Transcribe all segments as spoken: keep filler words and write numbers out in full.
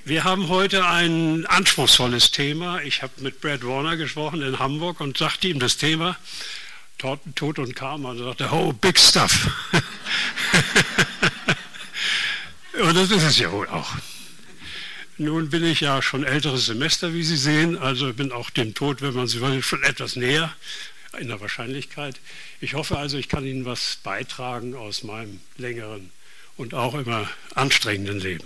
Wir haben heute ein anspruchsvolles Thema. Ich habe mit Brad Warner gesprochen in Hamburg und sagte ihm das Thema Tod und Karma. Und er sagte, oh, big stuff. Und das ist es ja wohl auch. Nun bin ich ja schon älteres Semester, wie Sie sehen, also bin auch dem Tod, wenn man so will, schon etwas näher in der Wahrscheinlichkeit. Ich hoffe also, ich kann Ihnen was beitragen aus meinem längeren und auch immer anstrengenden Leben.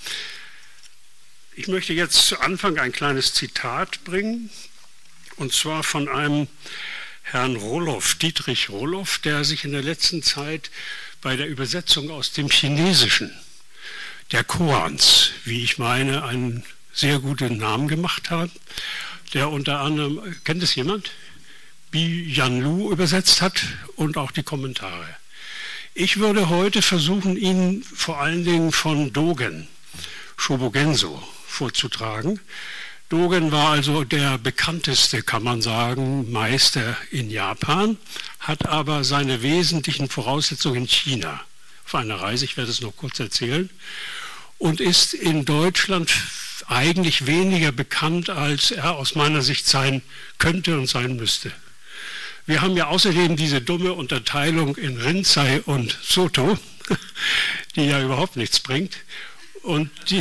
Ich möchte jetzt zu Anfang ein kleines Zitat bringen, und zwar von einem Herrn Rohloff, Dietrich Rohloff, der sich in der letzten Zeit bei der Übersetzung aus dem Chinesischen der Koans, wie ich meine, einen sehr guten Namen gemacht hat, der unter anderem, kennt es jemand? Bi Yanlu übersetzt hat und auch die Kommentare. Ich würde heute versuchen, Ihnen vor allen Dingen von Dogen Shobogenzo vorzutragen. Dogen war also der bekannteste, kann man sagen, Meister in Japan, hat aber seine wesentlichen Voraussetzungen in China auf einer Reise, ich werde es noch kurz erzählen, und ist in Deutschland eigentlich weniger bekannt, als er aus meiner Sicht sein könnte und sein müsste. Wir haben ja außerdem diese dumme Unterteilung in Rinzai und Soto, die ja überhaupt nichts bringt. Und die,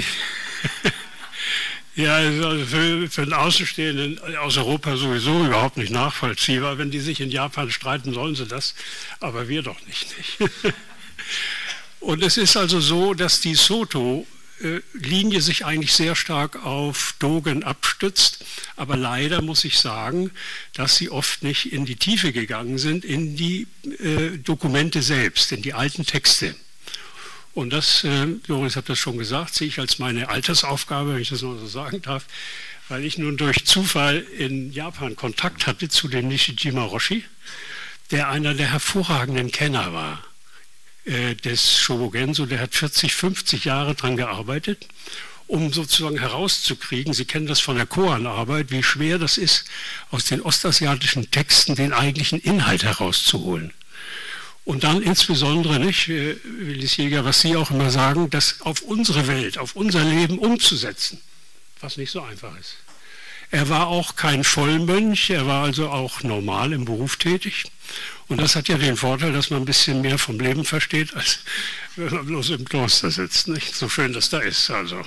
ja, also für, für einen Außenstehenden aus Europa sowieso überhaupt nicht nachvollziehbar. Wenn die sich in Japan streiten, sollen sie das, aber wir doch nicht. nicht? Und es ist also so, dass die Soto-Linie sich eigentlich sehr stark auf Dogen abstützt, aber leider muss ich sagen, dass sie oft nicht in die Tiefe gegangen sind, in die äh, Dokumente selbst, in die alten Texte. Und das, äh, Joris hat das schon gesagt, sehe ich als meine Altersaufgabe, wenn ich das noch so sagen darf, weil ich nun durch Zufall in Japan Kontakt hatte zu dem Nishijima Roshi, der einer der hervorragenden Kenner war äh, des Shobogenzo. Der hat vierzig, fünfzig Jahre daran gearbeitet, um sozusagen herauszukriegen, Sie kennen das von der Koan-Arbeit, wie schwer das ist, aus den ostasiatischen Texten den eigentlichen Inhalt herauszuholen. Und dann insbesondere, nicht, Willis Jäger, was Sie auch immer sagen, das auf unsere Welt, auf unser Leben umzusetzen, was nicht so einfach ist. Er war auch kein Vollmönch, er war also auch normal im Beruf tätig. Und das hat ja den Vorteil, dass man ein bisschen mehr vom Leben versteht, als wenn man bloß im Kloster sitzt. Nicht? So schön das da ist. Also.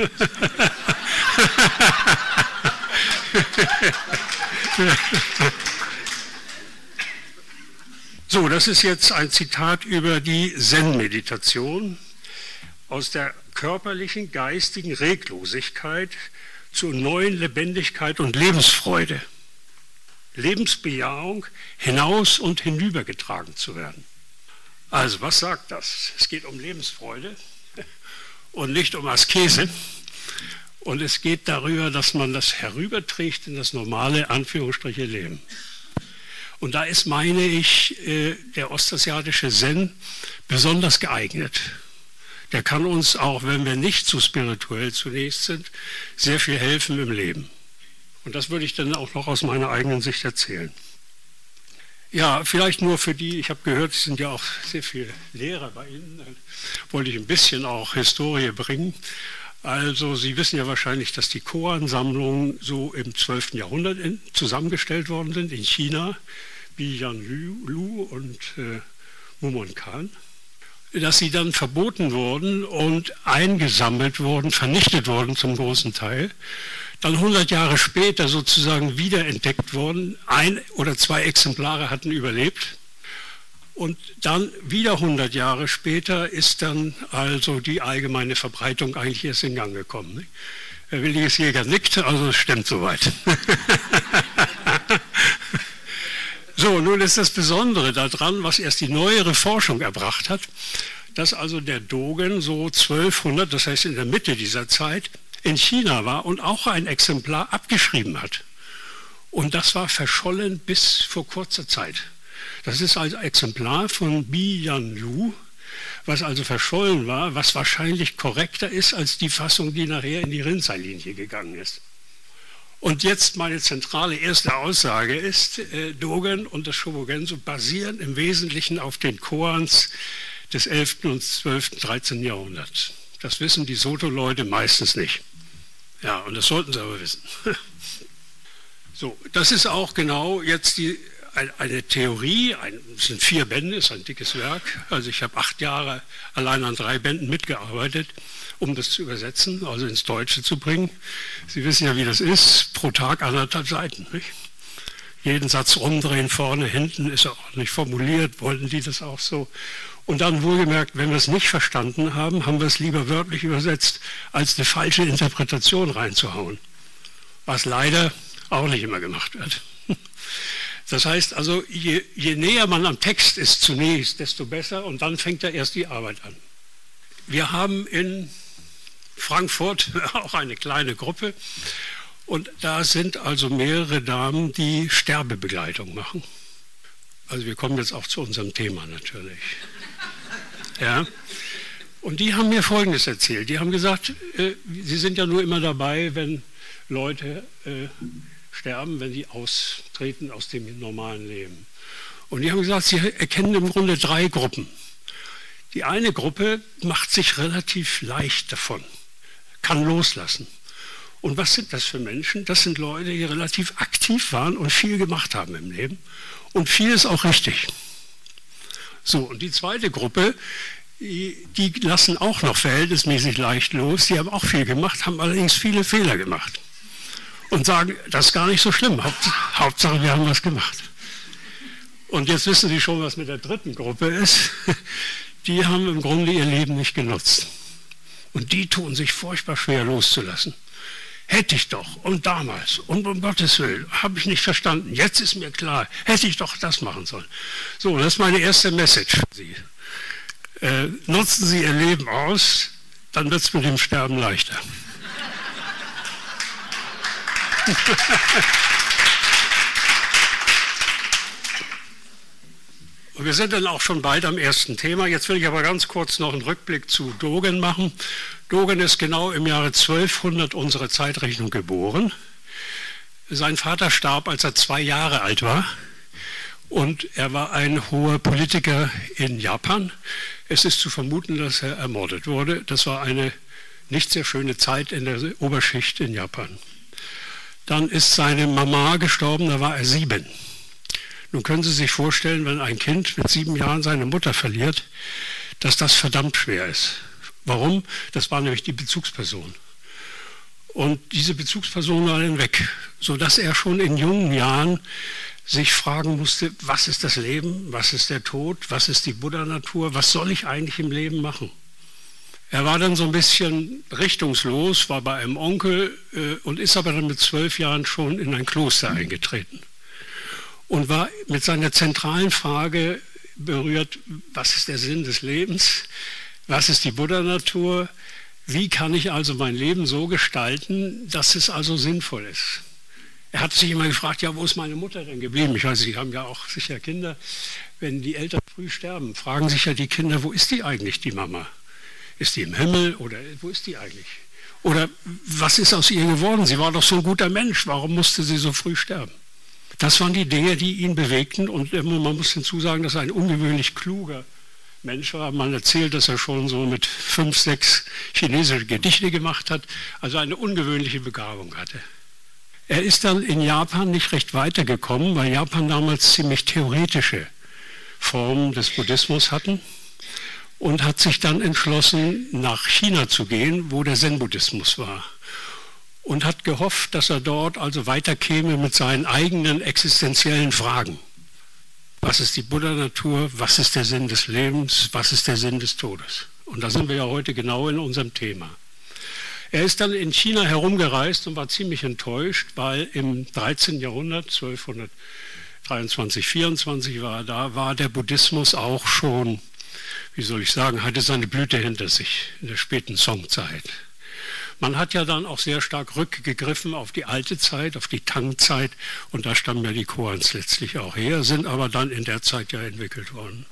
So, das ist jetzt ein Zitat über die Zen-Meditation. Aus der körperlichen, geistigen Reglosigkeit zur neuen Lebendigkeit und Lebensfreude, Lebensbejahung hinaus und hinübergetragen zu werden. Also, was sagt das? Es geht um Lebensfreude und nicht um Askese. Und es geht darüber, dass man das herüberträgt in das normale, Anführungsstriche, Leben. Und da ist, meine ich, der ostasiatische Zen besonders geeignet. Der kann uns, auch wenn wir nicht so spirituell zunächst sind, sehr viel helfen im Leben. Und das würde ich dann auch noch aus meiner eigenen Sicht erzählen. Ja, vielleicht nur für die, ich habe gehört, es sind ja auch sehr viele Lehrer bei Ihnen, dann wollte ich ein bisschen auch Historie bringen. Also Sie wissen ja wahrscheinlich, dass die Koan-Sammlungen so im zwölften Jahrhundert in, zusammengestellt worden sind in China, Bi Yanlu und äh, Mumon Khan, dass sie dann verboten wurden und eingesammelt wurden, vernichtet wurden zum großen Teil, dann hundert Jahre später sozusagen wiederentdeckt wurden, ein oder zwei Exemplare hatten überlebt. Und dann wieder hundert Jahre später ist dann also die allgemeine Verbreitung eigentlich erst in Gang gekommen. Nicht? Herr Williges Jäger nickt, also es stimmt soweit. So, nun ist das Besondere daran, was erst die neuere Forschung erbracht hat, dass also der Dogen so zwölfhundert, das heißt in der Mitte dieser Zeit, in China war und auch ein Exemplar abgeschrieben hat. Und das war verschollen bis vor kurzer Zeit. Das ist also ein Exemplar von Bi Yanlu, was also verschollen war, was wahrscheinlich korrekter ist als die Fassung, die nachher in die Rinzai-Linie gegangen ist. Und jetzt meine zentrale erste Aussage ist, äh, Dogen und das Shobogenzo basieren im Wesentlichen auf den Koans des elften und zwölften, dreizehnten Jahrhunderts. Das wissen die Soto-Leute meistens nicht. Ja, und das sollten Sie aber wissen. So, das ist auch genau jetzt die, eine Theorie, ein, es sind vier Bände, es ist ein dickes Werk. Also ich habe acht Jahre allein an drei Bänden mitgearbeitet, um das zu übersetzen, also ins Deutsche zu bringen. Sie wissen ja, wie das ist, pro Tag anderthalb Seiten. Nicht? Jeden Satz umdrehen, vorne, hinten, ist auch nicht formuliert, wollten die das auch so. Und dann wohlgemerkt, wenn wir es nicht verstanden haben, haben wir es lieber wörtlich übersetzt, als eine falsche Interpretation reinzuhauen. Was leider auch nicht immer gemacht wird. Das heißt also, je, je näher man am Text ist zunächst, desto besser, und dann fängt da erst die Arbeit an. Wir haben in Frankfurt auch eine kleine Gruppe, und da sind also mehrere Damen, die Sterbebegleitung machen. Also wir kommen jetzt auch zu unserem Thema natürlich. Ja. Und die haben mir Folgendes erzählt. Die haben gesagt, äh, sie sind ja nur immer dabei, wenn Leute äh, sterben, wenn die austreten aus dem normalen Leben. Und die haben gesagt, sie erkennen im Grunde drei Gruppen. Die eine Gruppe macht sich relativ leicht davon, kann loslassen. Und was sind das für Menschen? Das sind Leute, die relativ aktiv waren und viel gemacht haben im Leben. Und vieles auch richtig. So, und die zweite Gruppe, die, die lassen auch noch verhältnismäßig leicht los. Die haben auch viel gemacht, haben allerdings viele Fehler gemacht. Und sagen, das ist gar nicht so schlimm. Haupt, Hauptsache, wir haben was gemacht. Und jetzt wissen Sie schon, was mit der dritten Gruppe ist. Die haben im Grunde ihr Leben nicht genutzt. Und die tun sich furchtbar schwer loszulassen. Hätte ich doch, und damals, und um Gottes Willen, habe ich nicht verstanden. Jetzt ist mir klar, hätte ich doch das machen sollen. So, das ist meine erste Message für Sie. Äh, nutzen Sie Ihr Leben aus, dann wird es mit dem Sterben leichter. Und wir sind dann auch schon bald am ersten Thema. Jetzt will ich aber ganz kurz noch einen Rückblick zu Dogen machen. Dogen ist genau im Jahre zwölfhundert unserer Zeitrechnung geboren. Sein Vater starb, als er zwei Jahre alt war. Und er war ein hoher Politiker in Japan. Es ist zu vermuten, dass er ermordet wurde. Das war eine nicht sehr schöne Zeit in der Oberschicht in Japan. Dann ist seine Mama gestorben, da war er sieben. Nun können Sie sich vorstellen, wenn ein Kind mit sieben Jahren seine Mutter verliert, dass das verdammt schwer ist. Warum? Das war nämlich die Bezugsperson. Und diese Bezugsperson war dann weg, sodass er schon in jungen Jahren sich fragen musste, was ist das Leben, was ist der Tod, was ist die Buddha-Natur, was soll ich eigentlich im Leben machen? Er war dann so ein bisschen richtungslos, war bei einem Onkel äh, und ist aber dann mit zwölf Jahren schon in ein Kloster eingetreten. Und war mit seiner zentralen Frage berührt, was ist der Sinn des Lebens, was ist die Buddha-Natur, wie kann ich also mein Leben so gestalten, dass es also sinnvoll ist. Er hat sich immer gefragt, ja, wo ist meine Mutter denn geblieben? Ich weiß, Sie haben ja auch sicher Kinder. Wenn die Eltern früh sterben, fragen sich ja die Kinder, wo ist die eigentlich, die Mama? Ist die im Himmel oder wo ist die eigentlich? Oder was ist aus ihr geworden? Sie war doch so ein guter Mensch, warum musste sie so früh sterben? Das waren die Dinge, die ihn bewegten, und man muss hinzusagen, dass er ein ungewöhnlich kluger Mensch war. Man erzählt, dass er schon so mit fünf, sechs chinesische Gedichte gemacht hat, also eine ungewöhnliche Begabung hatte. Er ist dann in Japan nicht recht weitergekommen, weil Japan damals ziemlich theoretische Formen des Buddhismus hatten, und hat sich dann entschlossen, nach China zu gehen, wo der Zen-Buddhismus war. Und hat gehofft, dass er dort also weiterkäme mit seinen eigenen existenziellen Fragen. Was ist die Buddha-Natur? Was ist der Sinn des Lebens? Was ist der Sinn des Todes? Und da sind wir ja heute genau in unserem Thema. Er ist dann in China herumgereist und war ziemlich enttäuscht, weil im dreizehnten Jahrhundert, zwölfhundertdreiundzwanzig, vierundzwanzig war er da, war der Buddhismus auch schon, wie soll ich sagen, hatte seine Blüte hinter sich in der späten Song-Zeit. Man hat ja dann auch sehr stark rückgegriffen auf die alte Zeit, auf die Tang-Zeit, und da stammen ja die Koans letztlich auch her, sind aber dann in der Zeit ja entwickelt worden.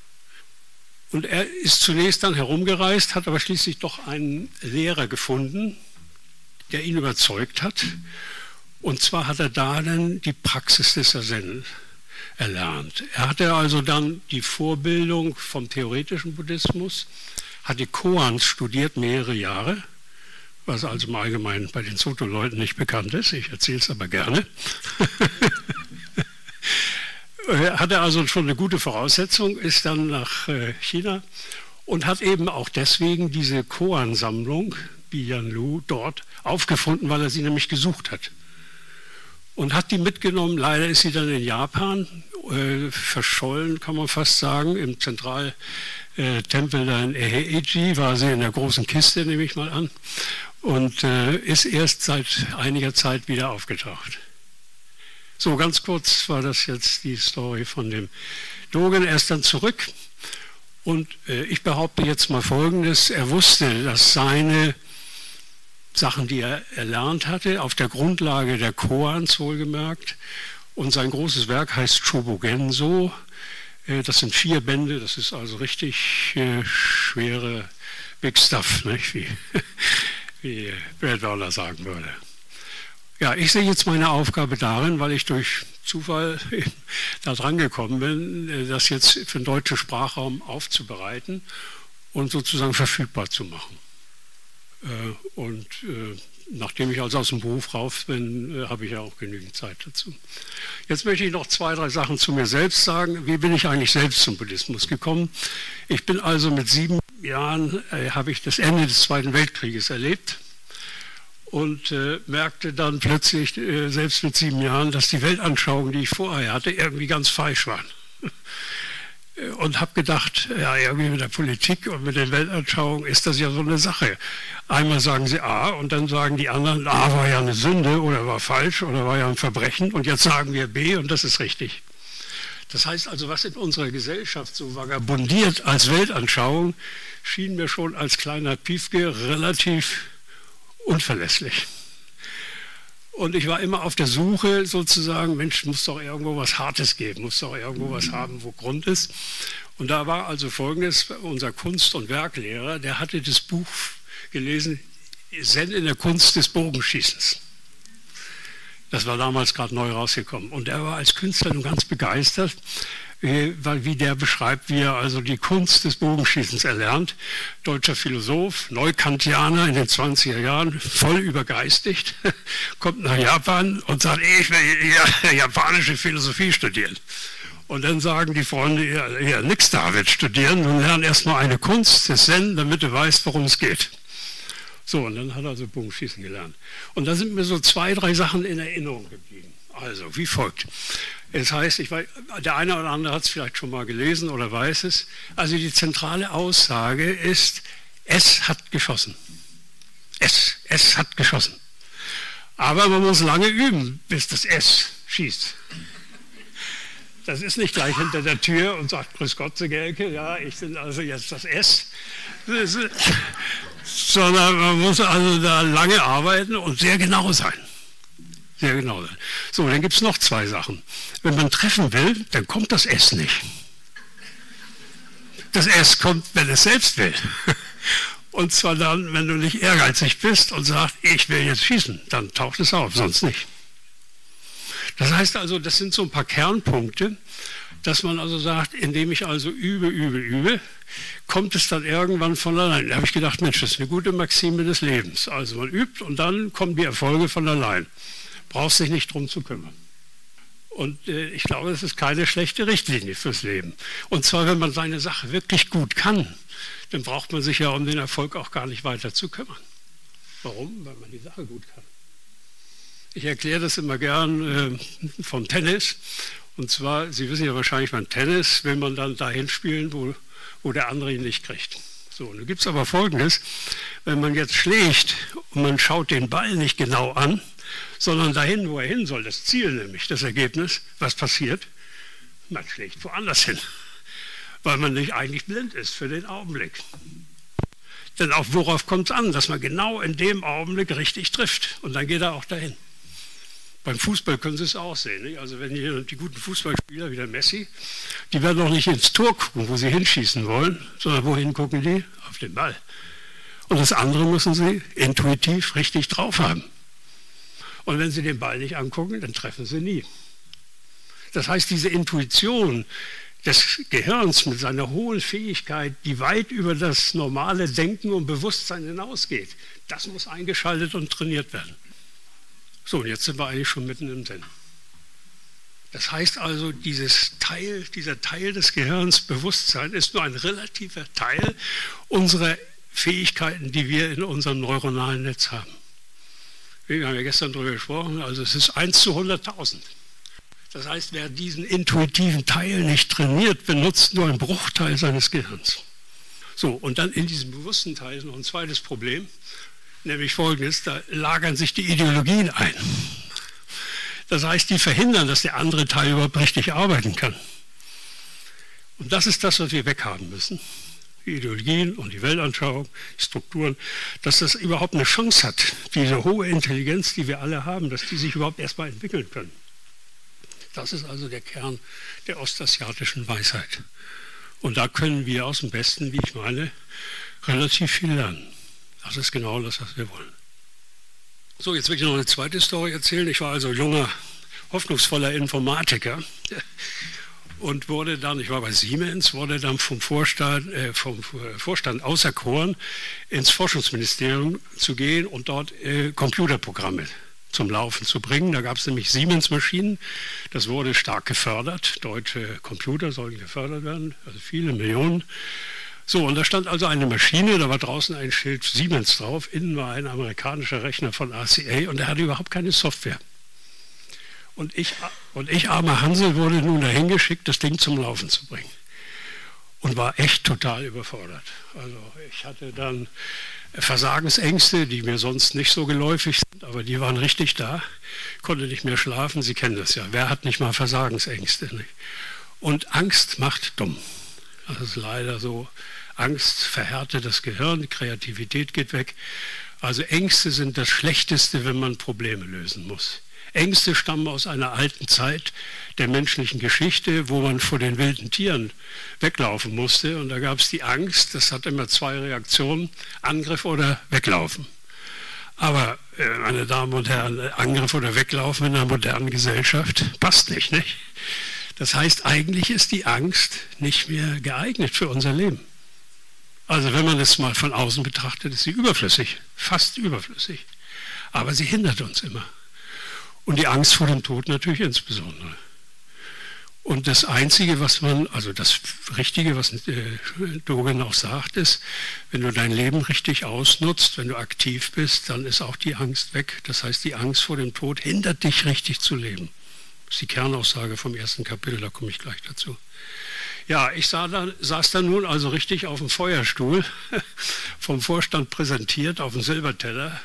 Und er ist zunächst dann herumgereist, hat aber schließlich doch einen Lehrer gefunden, der ihn überzeugt hat. Und zwar hat er da dann die Praxis des Zen erlernt. Er hatte also dann die Vorbildung vom theoretischen Buddhismus, hat die Koans studiert mehrere Jahre, was also im Allgemeinen bei den Soto-Leuten nicht bekannt ist. Ich erzähle es aber gerne. Hatte also schon eine gute Voraussetzung, ist dann nach China und hat eben auch deswegen diese Koan-Sammlung, Biyan Lu, dort aufgefunden, weil er sie nämlich gesucht hat. Und hat die mitgenommen. Leider ist sie dann in Japan äh, verschollen, kann man fast sagen. Im Zentraltempel da in Eiheiji war sie in der großen Kiste, nehme ich mal an. Und äh, ist erst seit einiger Zeit wieder aufgetaucht. So, ganz kurz war das jetzt die Story von dem Dogen. Er ist dann zurück. Und äh, ich behaupte jetzt mal Folgendes. Er wusste, dass seine Sachen, die er erlernt hatte, auf der Grundlage der Koans wohlgemerkt. Und sein großes Werk heißt Shobogenzo. Das sind vier Bände, das ist also richtig äh, schwere Big Stuff, nicht? Wie, wie Brad Waller sagen würde. Ja, ich sehe jetzt meine Aufgabe darin, weil ich durch Zufall da dran gekommen bin, das jetzt für den deutschen Sprachraum aufzubereiten und sozusagen verfügbar zu machen. Und äh, nachdem ich also aus dem Beruf raus bin, äh, habe ich ja auch genügend Zeit dazu. Jetzt möchte ich noch zwei, drei Sachen zu mir selbst sagen. Wie bin ich eigentlich selbst zum Buddhismus gekommen? Ich bin also mit sieben Jahren, äh, habe ich das Ende des Zweiten Weltkrieges erlebt und äh, merkte dann plötzlich, äh, selbst mit sieben Jahren, dass die Weltanschauungen, die ich vorher hatte, irgendwie ganz falsch waren. Und habe gedacht, ja, irgendwie mit der Politik und mit den Weltanschauungen ist das ja so eine Sache. Einmal sagen sie A und dann sagen die anderen, A war ja eine Sünde oder war falsch oder war ja ein Verbrechen und jetzt sagen wir B und das ist richtig. Das heißt also, was in unserer Gesellschaft so vagabundiert als Weltanschauung, schien mir schon als kleiner Piefke relativ unverlässlich. Und ich war immer auf der Suche sozusagen, Mensch, muss doch irgendwo was Hartes geben, muss doch irgendwo was haben, wo Grund ist. Und da war also Folgendes, unser Kunst- und Werklehrer, der hatte das Buch gelesen, Zen in der Kunst des Bogenschießens. Das war damals gerade neu rausgekommen. Und er war als Künstler nun ganz begeistert, weil wie der beschreibt, wie er also die Kunst des Bogenschießens erlernt. Deutscher Philosoph, Neukantianer in den zwanziger Jahren, voll übergeistigt, kommt nach Japan und sagt, ich will ja, japanische Philosophie studieren. Und dann sagen die Freunde, ja, ja nix da, wird studieren und lernen erstmal eine Kunst des Zen, damit du weißt, worum es geht. So, und dann hat er also Bogenschießen gelernt. Und da sind mir so zwei, drei Sachen in Erinnerung geblieben. Also, wie folgt. Es heißt, ich weiß, der eine oder andere hat es vielleicht schon mal gelesen oder weiß es. Also die zentrale Aussage ist, es hat geschossen. Es, es hat geschossen. Aber man muss lange üben, bis das S schießt. Das ist nicht gleich hinter der Tür und sagt, grüß Gott, Sie Gelke, ja, ich bin also jetzt das S. Das ist, sondern man muss also da lange arbeiten und sehr genau sein. Sehr genau sein. So, dann gibt es noch zwei Sachen. Wenn man treffen will, dann kommt das S nicht. Das S kommt, wenn es selbst will. Und zwar dann, wenn du nicht ehrgeizig bist und sagst, ich will jetzt schießen, dann taucht es auf, sonst nicht. Das heißt also, das sind so ein paar Kernpunkte, dass man also sagt, indem ich also übe, übe, übe, kommt es dann irgendwann von allein. Da habe ich gedacht, Mensch, das ist eine gute Maxime des Lebens. Also man übt und dann kommen die Erfolge von allein. Brauchst dich nicht drum zu kümmern. Und äh, ich glaube, das ist keine schlechte Richtlinie fürs Leben. Und zwar, wenn man seine Sache wirklich gut kann, dann braucht man sich ja um den Erfolg auch gar nicht weiter zu kümmern. Warum? Weil man die Sache gut kann. Ich erkläre das immer gern äh, vom Tennis. Und zwar, Sie wissen ja wahrscheinlich, beim Tennis will man dann dahin spielen, wo, wo der andere ihn nicht kriegt. So, nun gibt es aber Folgendes, wenn man jetzt schlägt und man schaut den Ball nicht genau an, sondern dahin, wo er hin soll, das Ziel nämlich, das Ergebnis, was passiert? Man schlägt woanders hin, weil man nicht eigentlich blind ist für den Augenblick. Denn auch worauf kommt es an, dass man genau in dem Augenblick richtig trifft und dann geht er auch dahin. Beim Fußball können Sie es auch sehen. Nicht? Also wenn hier die guten Fußballspieler wie der Messi, die werden auch nicht ins Tor gucken, wo sie hinschießen wollen, sondern wohin gucken die? Auf den Ball. Und das andere müssen sie intuitiv richtig drauf haben. Und wenn sie den Ball nicht angucken, dann treffen sie nie. Das heißt, diese Intuition, des Gehirns mit seiner hohen Fähigkeit, die weit über das normale Denken und Bewusstsein hinausgeht, das muss eingeschaltet und trainiert werden. So, und jetzt sind wir eigentlich schon mitten im Sinn. Das heißt also, dieses Teil, dieser Teil des Gehirns, Bewusstsein, ist nur ein relativer Teil unserer Fähigkeiten, die wir in unserem neuronalen Netz haben. Wir haben ja gestern darüber gesprochen, also es ist eins zu hunderttausend. Das heißt, wer diesen intuitiven Teil nicht trainiert, benutzt nur einen Bruchteil seines Gehirns. So, und dann in diesem bewussten Teil ist noch ein zweites Problem, nämlich folgendes: Da lagern sich die Ideologien ein. Das heißt, die verhindern, dass der andere Teil überhaupt richtig arbeiten kann. Und das ist das, was wir weghaben müssen. Die Ideologien und die Weltanschauung, die Strukturen, dass das überhaupt eine Chance hat, diese hohe Intelligenz, die wir alle haben, dass die sich überhaupt erstmal entwickeln können. Das ist also der Kern der ostasiatischen Weisheit. Und da können wir aus dem Besten, wie ich meine, relativ viel lernen. Das ist genau das, was wir wollen. So, jetzt will ich noch eine zweite Story erzählen. Ich war also junger, hoffnungsvoller Informatiker und wurde dann, ich war bei Siemens, wurde dann vom Vorstand, äh, vom Vorstand auserkoren, ins Forschungsministerium zu gehen und dort äh, Computerprogramme zum Laufen zu bringen. Da gab es nämlich Siemens-Maschinen, das wurde stark gefördert. Deutsche Computer sollen gefördert werden, also viele Millionen. So, und da stand also eine Maschine, da war draußen ein Schild Siemens drauf, innen war ein amerikanischer Rechner von R C A und der hatte überhaupt keine Software. Und ich, und ich, armer Hansel, wurde nun dahin geschickt, das Ding zum Laufen zu bringen. Und war echt total überfordert. Also ich hatte dann Versagensängste, die mir sonst nicht so geläufig sind, aber die waren richtig da. Ich konnte nicht mehr schlafen, Sie kennen das ja. Wer hat nicht mal Versagensängste? Nicht? Und Angst macht dumm. Das ist leider so. Angst verhärtet das Gehirn, die Kreativität geht weg. Also Ängste sind das Schlechteste, wenn man Probleme lösen muss. Ängste stammen aus einer alten Zeit der menschlichen Geschichte, wo man vor den wilden Tieren weglaufen musste. Und da gab es die Angst, das hat immer zwei Reaktionen, Angriff oder Weglaufen. Aber, meine Damen und Herren, Angriff oder Weglaufen in einer modernen Gesellschaft passt nicht, nicht? Das heißt, eigentlich ist die Angst nicht mehr geeignet für unser Leben. Also wenn man es mal von außen betrachtet, ist sie überflüssig, fast überflüssig. Aber sie hindert uns immer. Und die Angst vor dem Tod natürlich insbesondere. Und das Einzige, was man, also das Richtige, was äh, Dogen auch sagt, ist, wenn du dein Leben richtig ausnutzt, wenn du aktiv bist, dann ist auch die Angst weg. Das heißt, die Angst vor dem Tod hindert dich, richtig zu leben. Das ist die Kernaussage vom ersten Kapitel, da komme ich gleich dazu. Ja, ich sah da, saß da nun also richtig auf dem Feuerstuhl, vom Vorstand präsentiert, auf dem Silberteller.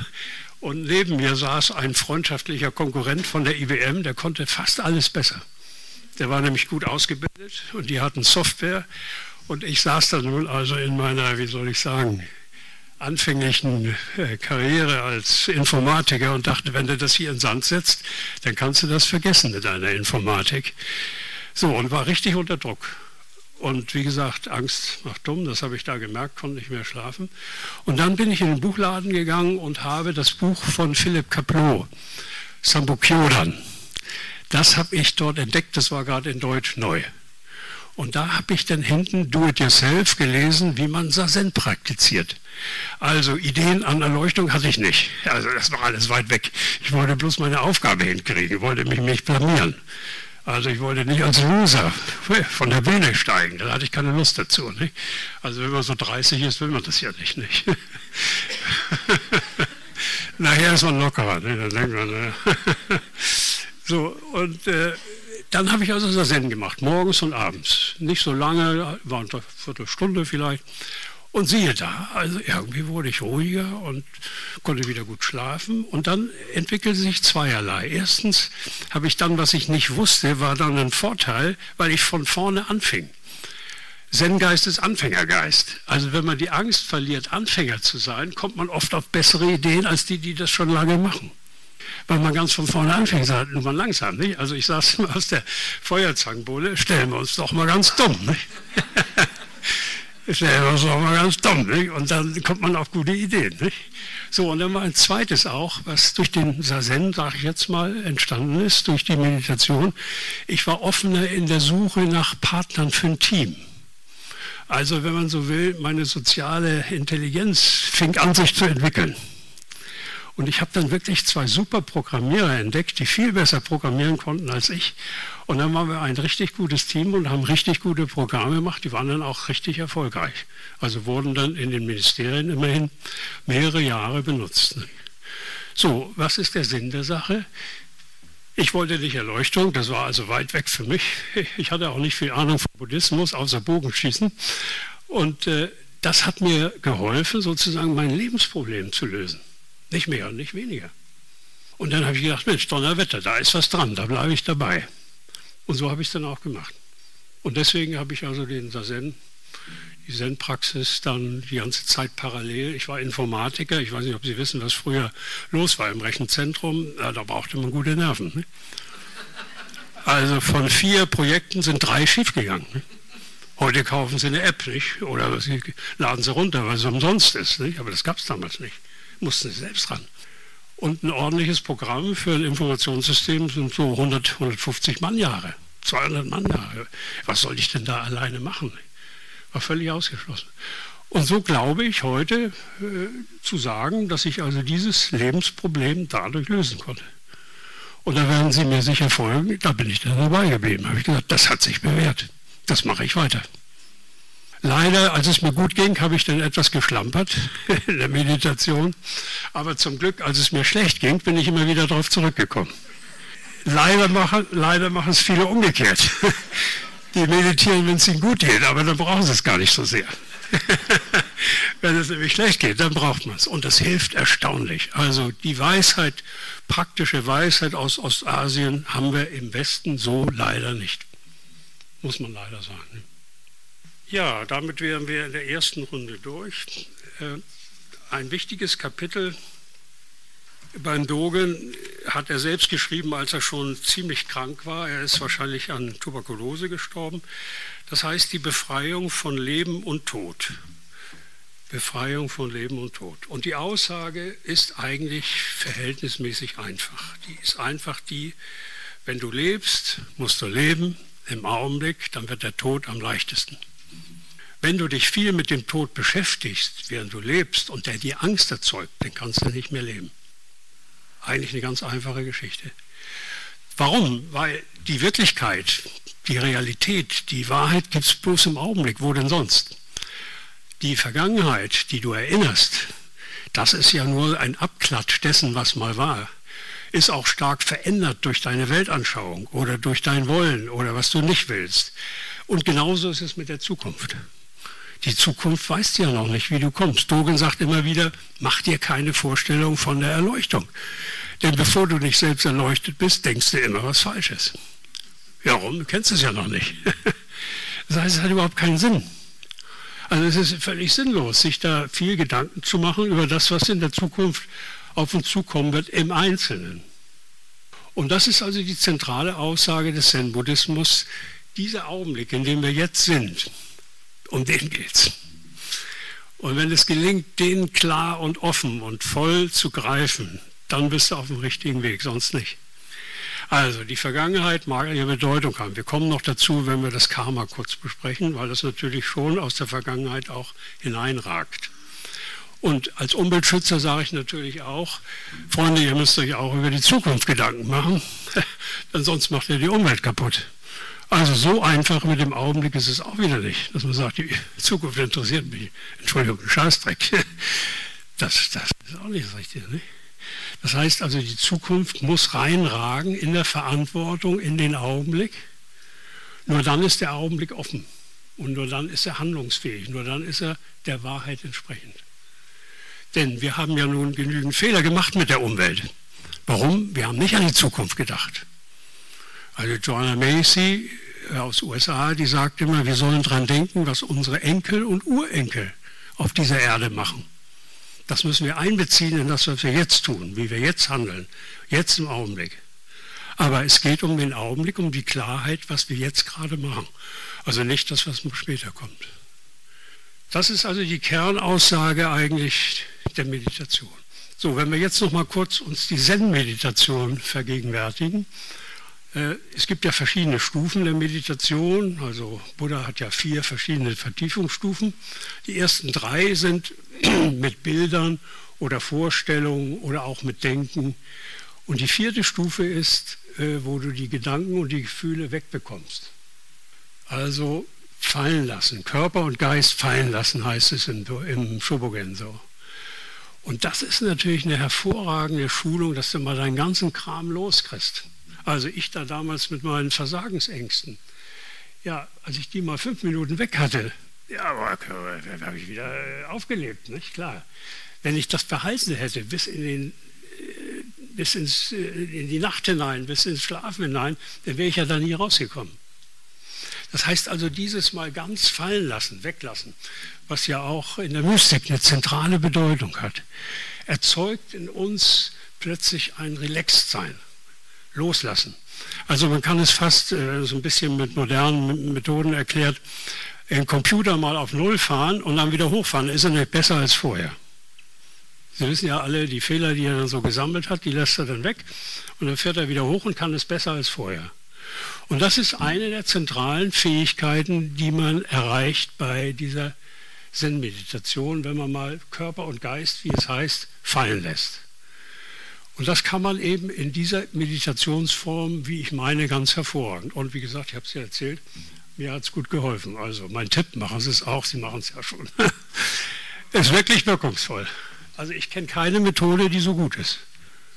Und neben mir saß ein freundschaftlicher Konkurrent von der I B M, der konnte fast alles besser. Der war nämlich gut ausgebildet und die hatten Software. Und ich saß da nun also in meiner, wie soll ich sagen, anfänglichen Karriere als Informatiker und dachte, wenn du das hier in den Sand setzt, dann kannst du das vergessen mit deiner Informatik. So, und war richtig unter Druck. Und wie gesagt, Angst macht dumm, das habe ich da gemerkt, konnte nicht mehr schlafen. Und dann bin ich in den Buchladen gegangen und habe das Buch von Philipp Kapleau, Sambukyodan, das habe ich dort entdeckt, das war gerade in Deutsch neu. Und da habe ich dann hinten Do-it-yourself gelesen, wie man Zazen praktiziert. Also Ideen an Erleuchtung hatte ich nicht. Also das war alles weit weg. Ich wollte bloß meine Aufgabe hinkriegen, ich wollte mich nicht blamieren. Also ich wollte nicht als Loser von der Bühne steigen, da hatte ich keine Lust dazu. Nicht? Also wenn man so dreißig ist, will man das ja nicht. nicht? Nachher ist man lockerer, ne? Dann denkt man, ne? So, und äh, dann habe ich also Zazen gemacht, morgens und abends. Nicht so lange, war eine Viertelstunde vielleicht. Und siehe da, also irgendwie wurde ich ruhiger und konnte wieder gut schlafen. Und dann entwickelte sich zweierlei. Erstens habe ich dann, was ich nicht wusste, war dann ein Vorteil, weil ich von vorne anfing. Zen-Geist ist Anfängergeist. Also wenn man die Angst verliert, Anfänger zu sein, kommt man oft auf bessere Ideen als die, die das schon lange machen. Weil man ganz von vorne anfängt, sagt nur mal langsam. Nicht? Also ich saß immer aus der Feuerzangenbowle, stellen wir uns doch mal ganz dumm. Nicht? Ist ja immer so mal ganz dumm, nicht? Und dann kommt man auf gute Ideen. Nicht? So, und dann war ein zweites auch, was durch den Zazen, sage ich jetzt mal, entstanden ist, durch die Meditation. Ich war offener in der Suche nach Partnern für ein Team. Also, wenn man so will, meine soziale Intelligenz fing an, sich zu entwickeln. Und ich habe dann wirklich zwei super Programmierer entdeckt, die viel besser programmieren konnten als ich. Und dann waren wir ein richtig gutes Team und haben richtig gute Programme gemacht. Die waren dann auch richtig erfolgreich. Also wurden dann in den Ministerien immerhin mehrere Jahre benutzt. So, was ist der Sinn der Sache? Ich wollte nicht Erleuchtung, das war also weit weg für mich. Ich hatte auch nicht viel Ahnung von Buddhismus, außer Bogenschießen. Und äh, das hat mir geholfen, sozusagen mein Lebensproblem zu lösen. Nicht mehr und nicht weniger. Und dann habe ich gedacht, Mensch, Donnerwetter, da ist was dran, da bleibe ich dabei. Und so habe ich es dann auch gemacht. Und deswegen habe ich also den Zazen, die Zen-Praxis dann die ganze Zeit parallel. Ich war Informatiker, ich weiß nicht, ob Sie wissen, was früher los war im Rechenzentrum. Ja, da brauchte man gute Nerven. Ne? Also von vier Projekten sind drei schiefgegangen. Ne? Heute kaufen Sie eine App, nicht? Oder Sie laden sie runter, weil es umsonst ist. Nicht? Aber das gab es damals nicht. Mussten Sie selbst ran. Und ein ordentliches Programm für ein Informationssystem sind so hundert, hundertfünfzig Mannjahre, zweihundert Mannjahre. Was soll ich denn da alleine machen? War völlig ausgeschlossen. Und so glaube ich heute äh, zu sagen, dass ich also dieses Lebensproblem dadurch lösen konnte. Und da werden Sie mir sicher folgen, da bin ich dann dabei geblieben. Habe ich gesagt, das hat sich bewährt. Das mache ich weiter. Leider, als es mir gut ging, habe ich dann etwas geschlampert in der Meditation. Aber zum Glück, als es mir schlecht ging, bin ich immer wieder darauf zurückgekommen. Leider machen, leider machen es viele umgekehrt. Die meditieren, wenn es ihnen gut geht, aber dann brauchen sie es gar nicht so sehr. Wenn es nämlich schlecht geht, dann braucht man es. Und das hilft erstaunlich. Also die Weisheit, praktische Weisheit aus Ostasien haben wir im Westen so leider nicht. Muss man leider sagen. Ja, damit wären wir in der ersten Runde durch. Ein wichtiges Kapitel beim Dogen hat er selbst geschrieben, als er schon ziemlich krank war. Er ist wahrscheinlich an Tuberkulose gestorben. Das heißt, die Befreiung von Leben und Tod. Befreiung von Leben und Tod. Und die Aussage ist eigentlich verhältnismäßig einfach. Die ist einfach die, wenn du lebst, musst du leben im Augenblick, dann wird der Tod am leichtesten. Wenn du dich viel mit dem Tod beschäftigst, während du lebst und der dir Angst erzeugt, dann kannst du nicht mehr leben. Eigentlich eine ganz einfache Geschichte. Warum? Weil die Wirklichkeit, die Realität, die Wahrheit gibt es bloß im Augenblick. Wo denn sonst? Die Vergangenheit, die du erinnerst, das ist ja nur ein Abklatsch dessen, was mal war. Ist auch stark verändert durch deine Weltanschauung oder durch dein Wollen oder was du nicht willst. Und genauso ist es mit der Zukunft. Die Zukunft weißt ja noch nicht, wie du kommst. Dogen sagt immer wieder, mach dir keine Vorstellung von der Erleuchtung. Denn bevor du nicht selbst erleuchtet bist, denkst du immer was Falsches. Warum? Du kennst es ja noch nicht. Das heißt, es hat überhaupt keinen Sinn. Also es ist völlig sinnlos, sich da viel Gedanken zu machen über das, was in der Zukunft auf uns zukommen wird, im Einzelnen. Und das ist also die zentrale Aussage des Zen-Buddhismus. Dieser Augenblick, in dem wir jetzt sind, um den geht's. Und wenn es gelingt, den klar und offen und voll zu greifen, dann bist du auf dem richtigen Weg, sonst nicht. Also die Vergangenheit mag ihre Bedeutung haben. Wir kommen noch dazu, wenn wir das Karma kurz besprechen, weil das natürlich schon aus der Vergangenheit auch hineinragt. Und als Umweltschützer sage ich natürlich auch, Freunde, ihr müsst euch auch über die Zukunft Gedanken machen, denn sonst macht ihr die Umwelt kaputt. Also so einfach mit dem Augenblick ist es auch wieder nicht, dass man sagt, die Zukunft interessiert mich. Entschuldigung, Scheißdreck. Das, das ist auch nicht das Richtige. Nicht? Das heißt also, die Zukunft muss reinragen in der Verantwortung in den Augenblick. Nur dann ist der Augenblick offen und nur dann ist er handlungsfähig, nur dann ist er der Wahrheit entsprechend. Denn wir haben ja nun genügend Fehler gemacht mit der Umwelt. Warum? Wir haben nicht an die Zukunft gedacht. Also Joanna Macy aus U S A, die sagt immer, wir sollen daran denken, was unsere Enkel und Urenkel auf dieser Erde machen. Das müssen wir einbeziehen in das, was wir jetzt tun, wie wir jetzt handeln, jetzt im Augenblick. Aber es geht um den Augenblick, um die Klarheit, was wir jetzt gerade machen. Also nicht das, was später kommt. Das ist also die Kernaussage eigentlich der Meditation. So, wenn wir jetzt noch mal kurz uns die Zen-Meditation vergegenwärtigen. Äh, es gibt ja verschiedene Stufen der Meditation. Also Buddha hat ja vier verschiedene Vertiefungsstufen. Die ersten drei sind mit Bildern oder Vorstellungen oder auch mit Denken. Und die vierte Stufe ist, äh, wo du die Gedanken und die Gefühle wegbekommst. Also fallen lassen, Körper und Geist fallen lassen, heißt es im, im Shobogen so. Und das ist natürlich eine hervorragende Schulung, dass du mal deinen ganzen Kram loskriegst. Also ich da damals mit meinen Versagensängsten. Ja, als ich die mal fünf Minuten weg hatte, ja, habe ich wieder aufgelebt, nicht? Klar. Wenn ich das behalten hätte, bis in den bis ins, in die Nacht hinein, bis ins Schlafen hinein, dann wäre ich ja da nie rausgekommen. Das heißt also, dieses Mal ganz fallen lassen, weglassen, was ja auch in der Mystik eine zentrale Bedeutung hat, erzeugt in uns plötzlich ein Relaxedsein, loslassen. Also man kann es fast äh, so ein bisschen mit modernen Methoden erklärt, den Computer mal auf Null fahren und dann wieder hochfahren, ist er nicht besser als vorher. Sie wissen ja alle, die Fehler, die er dann so gesammelt hat, die lässt er dann weg und dann fährt er wieder hoch und kann es besser als vorher. Und das ist eine der zentralen Fähigkeiten, die man erreicht bei dieser Zen-Meditation, wenn man mal Körper und Geist, wie es heißt, fallen lässt. Und das kann man eben in dieser Meditationsform, wie ich meine, ganz hervorragend. Und wie gesagt, ich habe es ja erzählt, mir hat es gut geholfen. Also mein Tipp, machen Sie es auch, Sie machen es ja schon. Ist wirklich wirkungsvoll. Also ich kenne keine Methode, die so gut ist.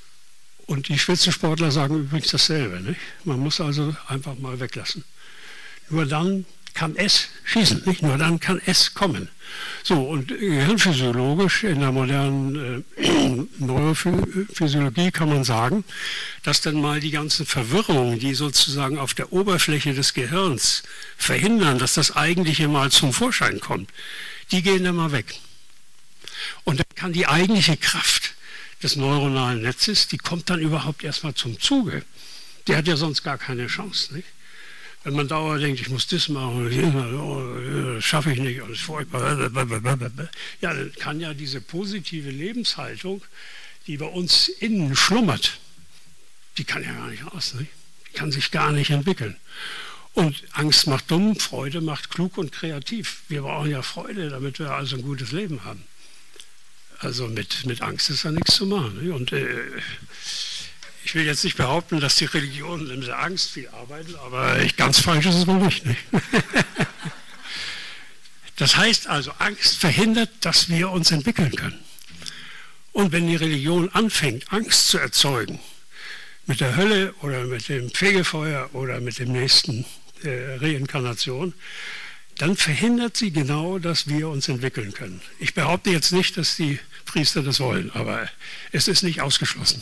Und die Spitzensportler sagen übrigens dasselbe. Nicht? Man muss also einfach mal weglassen. Nur dann kann es schießen, nicht? Nur dann kann es kommen. So, und gehirnphysiologisch in der modernen äh, Neurophysiologie kann man sagen, dass dann mal die ganzen Verwirrungen, die sozusagen auf der Oberfläche des Gehirns verhindern, dass das Eigentliche mal zum Vorschein kommt, die gehen dann mal weg. Und dann kann die eigentliche Kraft des neuronalen Netzes, die kommt dann überhaupt erstmal zum Zuge. Die hat ja sonst gar keine Chance. Nicht? Wenn man dauernd denkt, ich muss das machen, das schaffe ich nicht, alles furchtbar, ja, dann kann ja diese positive Lebenshaltung, die bei uns innen schlummert, die kann ja gar nicht raus. Nicht? Die kann sich gar nicht entwickeln. Und Angst macht dumm, Freude macht klug und kreativ. Wir brauchen ja Freude, damit wir also ein gutes Leben haben. Also mit, mit Angst ist da nichts zu machen. Nicht? Und äh, ich will jetzt nicht behaupten, dass die Religionen in der Angst viel arbeiten, aber ich, ganz falsch ist es wohl nicht. nicht? Das heißt also, Angst verhindert, dass wir uns entwickeln können. Und wenn die Religion anfängt, Angst zu erzeugen, mit der Hölle oder mit dem Fegefeuer oder mit dem nächsten äh, Reinkarnation, dann verhindert sie genau, dass wir uns entwickeln können. Ich behaupte jetzt nicht, dass die Priester das wollen, aber es ist nicht ausgeschlossen.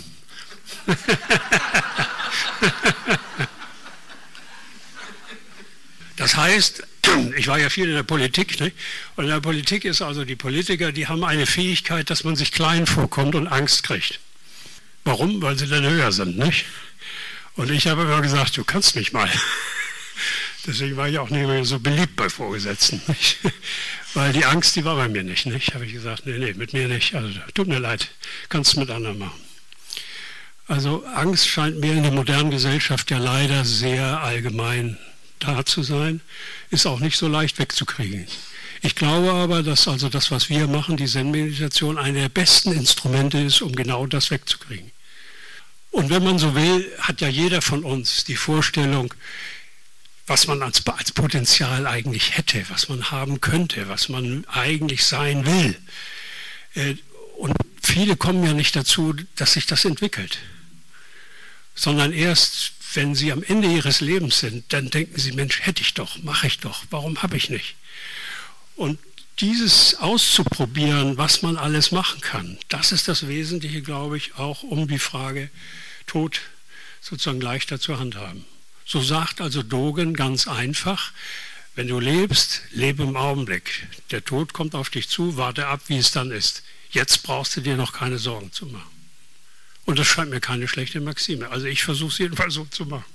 Das heißt, ich war ja viel in der Politik, ne? Und in der Politik ist also, die Politiker, die haben eine Fähigkeit, dass man sich klein vorkommt und Angst kriegt. Warum? Weil sie dann höher sind, nicht? Und ich habe immer gesagt, du kannst mich mal. Deswegen war ich auch nicht mehr so beliebt bei Vorgesetzten. Nicht? Weil die Angst, die war bei mir nicht. nicht? Habe ich gesagt, nee, nee, mit mir nicht. Also tut mir leid, kannst du mit anderen machen. Also Angst scheint mir in der modernen Gesellschaft ja leider sehr allgemein da zu sein. Ist auch nicht so leicht wegzukriegen. Ich glaube aber, dass also das, was wir machen, die Zen-Meditation, eine der besten Instrumente ist, um genau das wegzukriegen. Und wenn man so will, hat ja jeder von uns die Vorstellung, was man als, als Potenzial eigentlich hätte, was man haben könnte, was man eigentlich sein will. Und viele kommen ja nicht dazu, dass sich das entwickelt, sondern erst, wenn sie am Ende ihres Lebens sind, dann denken sie, Mensch, hätte ich doch, mache ich doch, warum habe ich nicht? Und dieses auszuprobieren, was man alles machen kann, das ist das Wesentliche, glaube ich, auch um die Frage Tod sozusagen leichter zu handhaben. So sagt also Dogen ganz einfach, wenn du lebst, lebe im Augenblick. Der Tod kommt auf dich zu, warte ab, wie es dann ist. Jetzt brauchst du dir noch keine Sorgen zu machen. Und das scheint mir keine schlechte Maxime. Also ich versuche es jedenfalls so zu machen.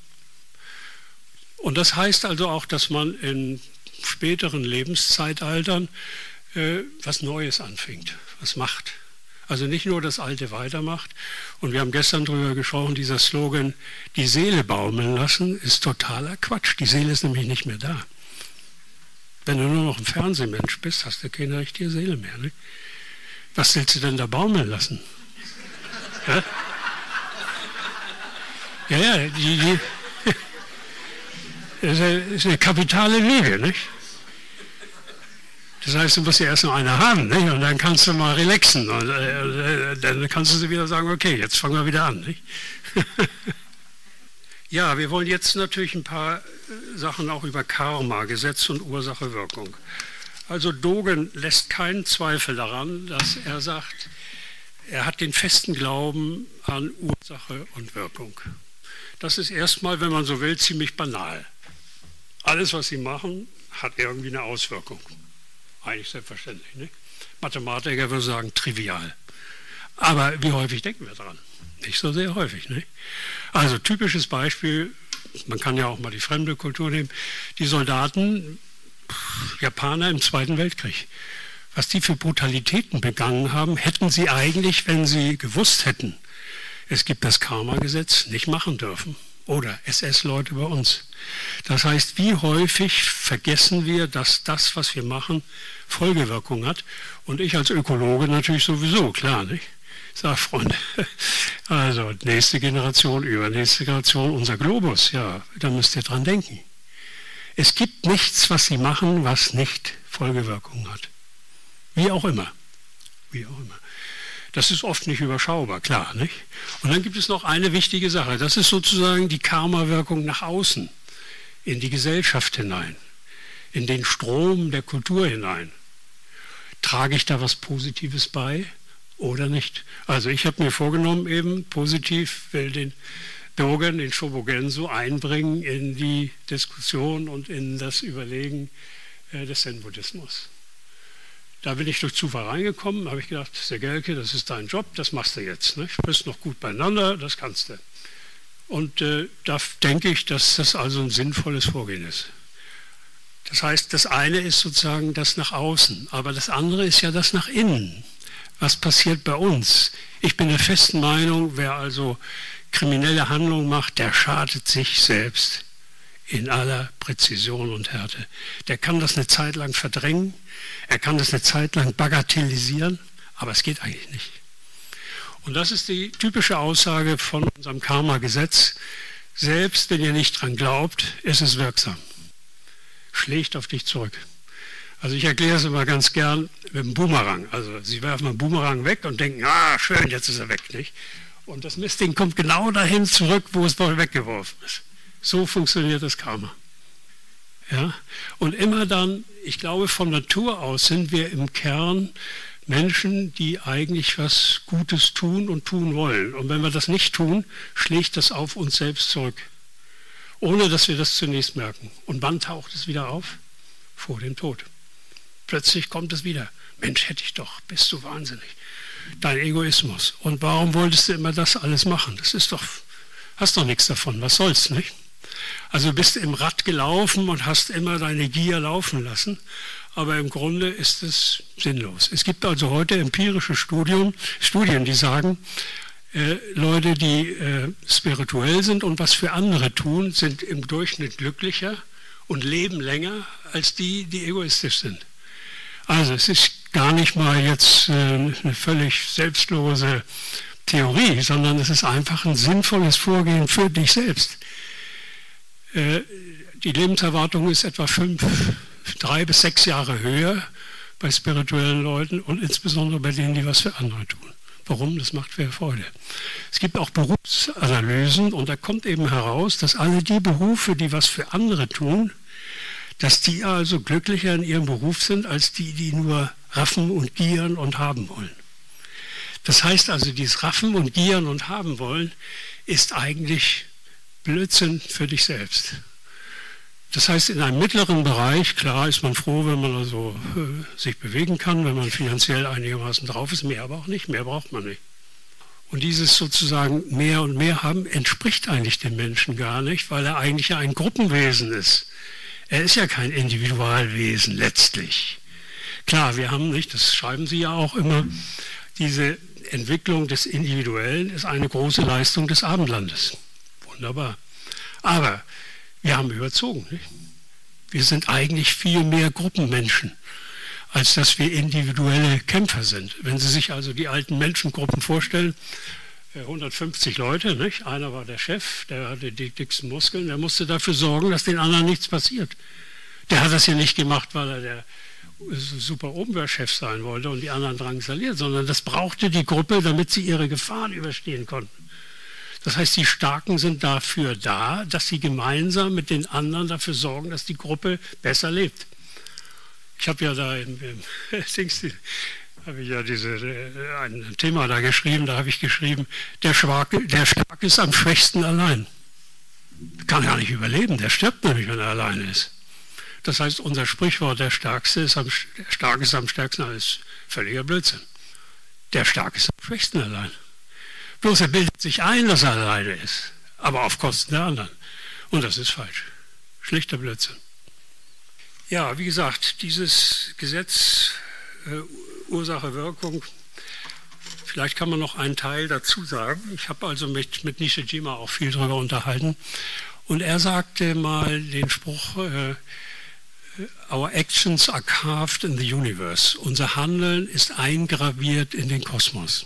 Und das heißt also auch, dass man in späteren Lebenszeitaltern äh, was Neues anfängt, was macht. Also nicht nur das Alte weitermacht. Und wir haben gestern darüber gesprochen, dieser Slogan, die Seele baumeln lassen, ist totaler Quatsch. Die Seele ist nämlich nicht mehr da. Wenn du nur noch ein Fernsehmensch bist, hast du keine richtige Seele mehr. Ne? Was willst du denn da baumeln lassen? Ja, ja, ja die, die das ist eine kapitale Lüge, nicht? Das heißt, du musst ja erst noch eine haben, nicht? Und dann kannst du mal relaxen. Und äh, dann kannst du sie wieder sagen, okay, jetzt fangen wir wieder an. Nicht? Ja, wir wollen jetzt natürlich ein paar Sachen auch über Karma, Gesetz und Ursache, Wirkung. Also Dogen lässt keinen Zweifel daran, dass er sagt, er hat den festen Glauben an Ursache und Wirkung. Das ist erstmal, wenn man so will, ziemlich banal. Alles, was sie machen, hat irgendwie eine Auswirkung. Eigentlich selbstverständlich. Nicht? Mathematiker würden sagen, trivial. Aber wie häufig denken wir dran? Nicht so sehr häufig. Nicht? Also typisches Beispiel, man kann ja auch mal die fremde Kultur nehmen, die Soldaten, Japaner im Zweiten Weltkrieg. Was die für Brutalitäten begangen haben, hätten sie eigentlich, wenn sie gewusst hätten, es gibt das Karma-Gesetz, nicht machen dürfen. Oder S S-Leute bei uns. Das heißt, wie häufig vergessen wir, dass das, was wir machen, Folgewirkung hat. Und ich als Ökologe natürlich sowieso, klar, nicht? Ich sage, Freunde, also nächste Generation, übernächste Generation, unser Globus, ja, da müsst ihr dran denken. Es gibt nichts, was sie machen, was nicht Folgewirkung hat. Wie auch immer. Wie auch immer. Das ist oft nicht überschaubar, klar, nicht? Und dann gibt es noch eine wichtige Sache. Das ist sozusagen die Karma-Wirkung nach außen, in die Gesellschaft hinein, in den Strom der Kultur hinein. Trage ich da was Positives bei oder nicht? Also ich habe mir vorgenommen, eben positiv will den Dogen, den Shobogenzo einbringen in die Diskussion und in das Überlegen äh, des Zen-Buddhismus. Da bin ich durch Zufall reingekommen, habe ich gedacht, der Gelke, das ist dein Job, das machst du jetzt. Ne? Du bist noch gut beieinander, das kannst du. Und äh, da denke ich, dass das also ein sinnvolles Vorgehen ist. Das heißt, das eine ist sozusagen das nach außen, aber das andere ist ja das nach innen. Was passiert bei uns? Ich bin der festen Meinung, wer also kriminelle Handlungen macht, der schadet sich selbst in aller Präzision und Härte. Der kann das eine Zeit lang verdrängen, er kann das eine Zeit lang bagatellisieren, aber es geht eigentlich nicht. Und das ist die typische Aussage von unserem Karma-Gesetz. Selbst wenn ihr nicht dran glaubt, ist es wirksam. Schlägt auf dich zurück. Also ich erkläre es immer ganz gern mit dem Boomerang. Also Sie werfen einen Boomerang weg und denken, ah, schön, jetzt ist er weg. Nicht? Und das Mistding kommt genau dahin zurück, wo es vorher weggeworfen ist. So funktioniert das Karma. Ja? Und immer dann, ich glaube, von Natur aus sind wir im Kern Menschen, die eigentlich was Gutes tun und tun wollen. Und wenn wir das nicht tun, schlägt das auf uns selbst zurück. Ohne dass wir das zunächst merken. Und wann taucht es wieder auf? Vor dem Tod. Plötzlich kommt es wieder. Mensch, hätte ich doch, bist du wahnsinnig. Dein Egoismus. Und warum wolltest du immer das alles machen? Das ist doch, hast doch nichts davon. Was soll's, nicht? Also du bist im Rad gelaufen und hast immer deine Gier laufen lassen, aber im Grunde ist es sinnlos. Es gibt also heute empirische Studien, Studien, die sagen, äh, Leute, die äh, spirituell sind und was für andere tun, sind im Durchschnitt glücklicher und leben länger als die, die egoistisch sind. Also es ist gar nicht mal jetzt äh, eine völlig selbstlose Theorie, sondern es ist einfach ein sinnvolles Vorgehen für dich selbst. Die Lebenserwartung ist etwa fünf, drei bis sechs Jahre höher bei spirituellen Leuten und insbesondere bei denen, die was für andere tun. Warum? Das macht viel Freude. Es gibt auch Berufsanalysen und da kommt eben heraus, dass alle die Berufe, die was für andere tun, dass die also glücklicher in ihrem Beruf sind, als die, die nur raffen und gieren und haben wollen. Das heißt also, dieses Raffen und gieren und haben wollen ist eigentlich Blödsinn für dich selbst. Das heißt, in einem mittleren Bereich, klar ist man froh, wenn man also äh, sich bewegen kann, wenn man finanziell einigermaßen drauf ist, mehr aber auch nicht, mehr braucht man nicht. Und dieses sozusagen mehr und mehr haben entspricht eigentlich dem Menschen gar nicht, weil er eigentlich ja ein Gruppenwesen ist. Er ist ja kein Individualwesen letztlich. Klar, wir haben nicht, das schreiben Sie ja auch immer, diese Entwicklung des Individuellen ist eine große Leistung des Abendlandes. Wunderbar. Aber wir haben überzogen. Nicht? Wir sind eigentlich viel mehr Gruppenmenschen, als dass wir individuelle Kämpfer sind. Wenn Sie sich also die alten Menschengruppen vorstellen, hundertfünfzig Leute, nicht? Einer war der Chef, der hatte die dicksten Muskeln, der musste dafür sorgen, dass den anderen nichts passiert. Der hat das ja nicht gemacht, weil er der super Oberchef sein wollte und die anderen drangsaliert, sondern das brauchte die Gruppe, damit sie ihre Gefahren überstehen konnten. Das heißt, die Starken sind dafür da, dass sie gemeinsam mit den anderen dafür sorgen, dass die Gruppe besser lebt. Ich habe ja da im, im habe ich ja diese, ein Thema da geschrieben, da habe ich geschrieben, der Starke, der Starke ist am schwächsten allein. Kann ja nicht überleben, der stirbt nämlich, wenn er alleine ist. Das heißt, unser Sprichwort, der Stärkste ist am, der Starke ist am stärksten, ist völliger Blödsinn. Der Starke ist am schwächsten allein. Bloß er bildet sich ein, dass er alleine ist, aber auf Kosten der anderen. Und das ist falsch. Schlichter Blödsinn. Ja, wie gesagt, dieses Gesetz äh, Ursache-Wirkung, vielleicht kann man noch einen Teil dazu sagen. Ich habe also mit, mit Nishijima auch viel darüber unterhalten. Und er sagte mal den Spruch, äh, Our actions are carved in the universe. Unser Handeln ist eingraviert in den Kosmos.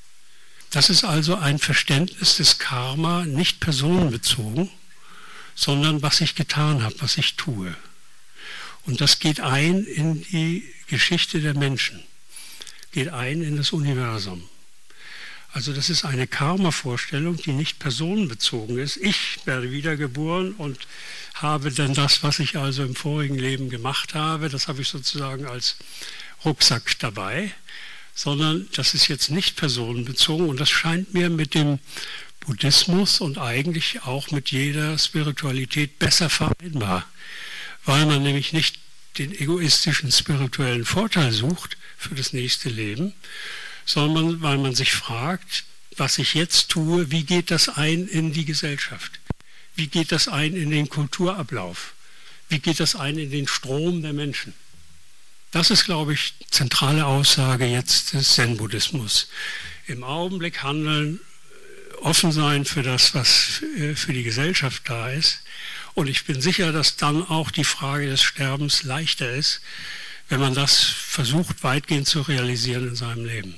Das ist also ein Verständnis des Karma, nicht personenbezogen, sondern was ich getan habe, was ich tue. Und das geht ein in die Geschichte der Menschen, geht ein in das Universum. Also das ist eine Karma-Vorstellung, die nicht personenbezogen ist. Ich werde wiedergeboren und habe dann das, was ich also im vorigen Leben gemacht habe, das habe ich sozusagen als Rucksack dabei, sondern das ist jetzt nicht personenbezogen und das scheint mir mit dem Buddhismus und eigentlich auch mit jeder Spiritualität besser vereinbar, weil man nämlich nicht den egoistischen spirituellen Vorteil sucht für das nächste Leben, sondern weil man sich fragt, was ich jetzt tue, wie geht das ein in die Gesellschaft? Wie geht das ein in den Kulturablauf? Wie geht das ein in den Strom der Menschen? Das ist, glaube ich, zentrale Aussage jetzt des Zen-Buddhismus. Im Augenblick handeln, offen sein für das, was für die Gesellschaft da ist. Und ich bin sicher, dass dann auch die Frage des Sterbens leichter ist, wenn man das versucht, weitgehend zu realisieren in seinem Leben.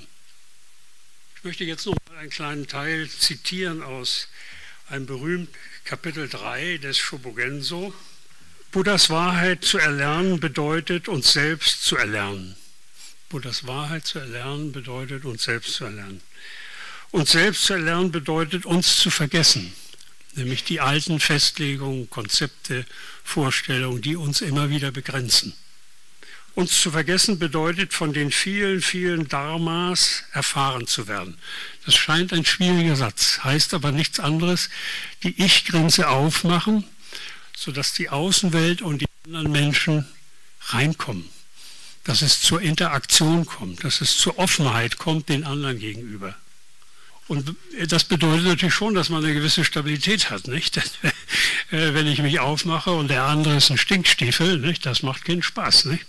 Ich möchte jetzt noch einen kleinen Teil zitieren aus einem berühmten Kapitel drei des Shobogenzo. Buddhas Wahrheit zu erlernen bedeutet, uns selbst zu erlernen. Buddhas Wahrheit zu erlernen bedeutet, uns selbst zu erlernen. Uns selbst zu erlernen bedeutet, uns zu vergessen. Nämlich die alten Festlegungen, Konzepte, Vorstellungen, die uns immer wieder begrenzen. Uns zu vergessen bedeutet, von den vielen, vielen Dharmas erfahren zu werden. Das scheint ein schwieriger Satz, heißt aber nichts anderes, die Ich-Grenze aufmachen, sodass die Außenwelt und die anderen Menschen reinkommen. Dass es zur Interaktion kommt, dass es zur Offenheit kommt den anderen gegenüber. Und das bedeutet natürlich schon, dass man eine gewisse Stabilität hat, nicht? Wenn ich mich aufmache und der andere ist ein Stinkstiefel, nicht? Das macht keinen Spaß, nicht?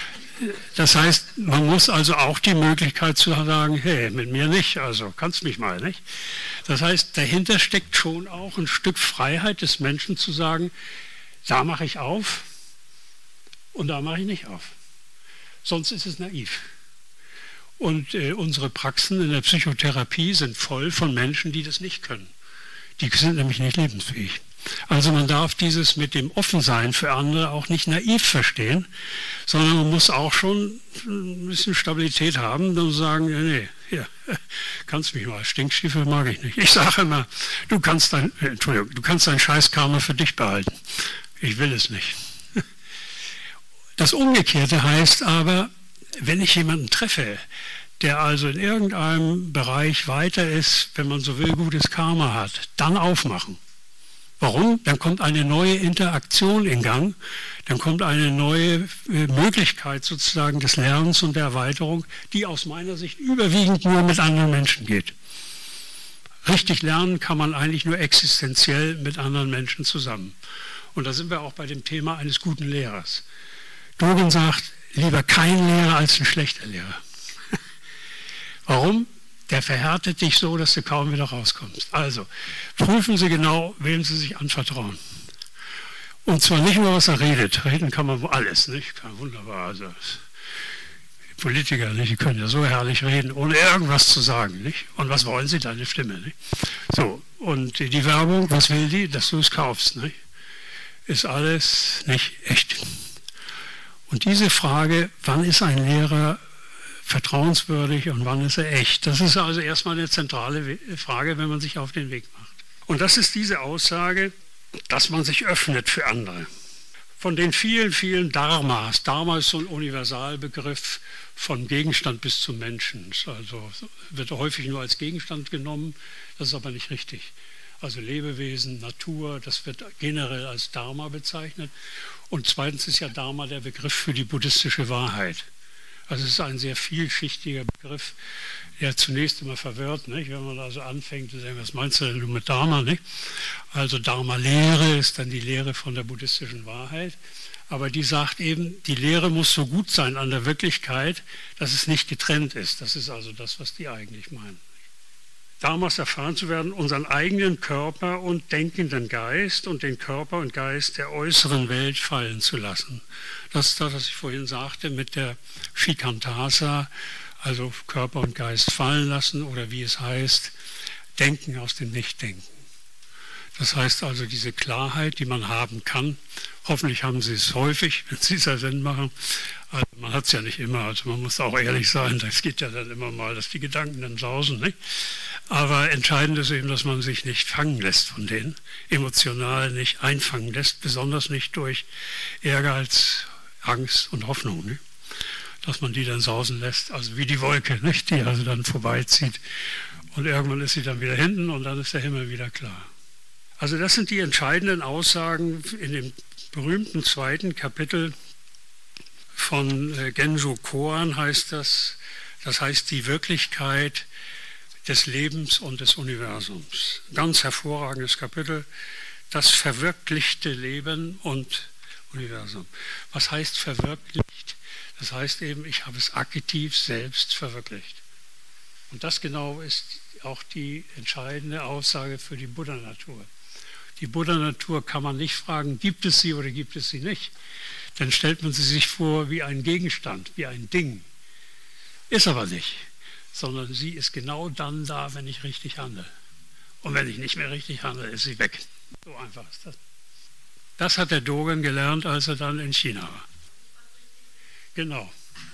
Das heißt, man muss also auch die Möglichkeit zu sagen, hey, mit mir nicht, also kannst mich mal, nicht? Das heißt, dahinter steckt schon auch ein Stück Freiheit des Menschen zu sagen, da mache ich auf und da mache ich nicht auf. Sonst ist es naiv. Und äh, unsere Praxen in der Psychotherapie sind voll von Menschen, die das nicht können. Die sind nämlich nicht lebensfähig. Also man darf dieses mit dem Offensein für andere auch nicht naiv verstehen, sondern man muss auch schon ein bisschen Stabilität haben und sagen, ja, nee, hier, kannst mich mal, Stinkstiefel mag ich nicht. Ich sage immer, du kannst dein, äh, Entschuldigung, du kannst dein Scheißkarma für dich behalten. Ich will es nicht. Das Umgekehrte heißt aber, wenn ich jemanden treffe, der also in irgendeinem Bereich weiter ist, wenn man so will, gutes Karma hat, dann aufmachen. Warum? Dann kommt eine neue Interaktion in Gang, dann kommt eine neue Möglichkeit sozusagen des Lernens und der Erweiterung, die aus meiner Sicht überwiegend nur mit anderen Menschen geht. Richtig lernen kann man eigentlich nur existenziell mit anderen Menschen zusammen. Und da sind wir auch bei dem Thema eines guten Lehrers. Dogen sagt, lieber kein Lehrer als ein schlechter Lehrer. Warum? Der verhärtet dich so, dass du kaum wieder rauskommst. Also, prüfen Sie genau, wem Sie sich anvertrauen. Und zwar nicht nur, was er redet. Reden kann man alles, nicht? Wunderbar. Also, die Politiker, nicht? Die können ja so herrlich reden, ohne irgendwas zu sagen, nicht? Und was wollen sie? Deine Stimme, nicht? So, und die Werbung, was will die? Dass du es kaufst, nicht? Ist alles nicht echt. Und diese Frage, wann ist ein Lehrer vertrauenswürdig und wann ist er echt? Das ist also erstmal eine zentrale Frage, wenn man sich auf den Weg macht. Und das ist diese Aussage, dass man sich öffnet für andere. Von den vielen, vielen Dharmas, Dharma ist so ein Universalbegriff von Gegenstand bis zum Menschen. Also wird häufig nur als Gegenstand genommen, das ist aber nicht richtig. Also Lebewesen, Natur, das wird generell als Dharma bezeichnet. Und zweitens ist ja Dharma der Begriff für die buddhistische Wahrheit. Also es ist ein sehr vielschichtiger Begriff, der zunächst immer verwirrt, nicht? Wenn man also anfängt zu sagen, was meinst du denn mit Dharma? Nicht? Also Dharma-Lehre ist dann die Lehre von der buddhistischen Wahrheit. Aber die sagt eben, die Lehre muss so gut sein an der Wirklichkeit, dass es nicht getrennt ist. Das ist also das, was die eigentlich meinen. Dharmas erfahren zu werden, unseren eigenen Körper und denkenden Geist und den Körper und Geist der äußeren Welt fallen zu lassen. Das ist das, was ich vorhin sagte mit der Shikantasa, also Körper und Geist fallen lassen oder wie es heißt, Denken aus dem Nichtdenken. Das heißt also diese Klarheit, die man haben kann. Hoffentlich haben Sie es häufig, wenn Sie es ja Sinn machen. Also man hat es ja nicht immer, also man muss auch ehrlich sein, das geht ja dann immer mal, dass die Gedanken dann sausen, nicht? Aber entscheidend ist eben, dass man sich nicht fangen lässt von denen, emotional nicht einfangen lässt, besonders nicht durch Ehrgeiz, Angst und Hoffnung, nicht? Dass man die dann sausen lässt, also wie die Wolke, nicht? Die also dann vorbeizieht und irgendwann ist sie dann wieder hinten und dann ist der Himmel wieder klar. Also das sind die entscheidenden Aussagen in dem berühmten zweiten Kapitel von Genjo Koan heißt das, das heißt die Wirklichkeit des Lebens und des Universums. Ganz hervorragendes Kapitel, das verwirklichte Leben und Universum. Was heißt verwirklicht? Das heißt eben, ich habe es aktiv selbst verwirklicht. Und das genau ist auch die entscheidende Aussage für die Buddha-Natur. Die Buddha-Natur kann man nicht fragen, gibt es sie oder gibt es sie nicht. Dann stellt man sie sich vor wie ein Gegenstand, wie ein Ding. Ist aber nicht, sondern sie ist genau dann da, wenn ich richtig handle. Und wenn ich nicht mehr richtig handle, ist sie weg. So einfach ist das. Das hat der Dogen gelernt, als er dann in China war. Genau.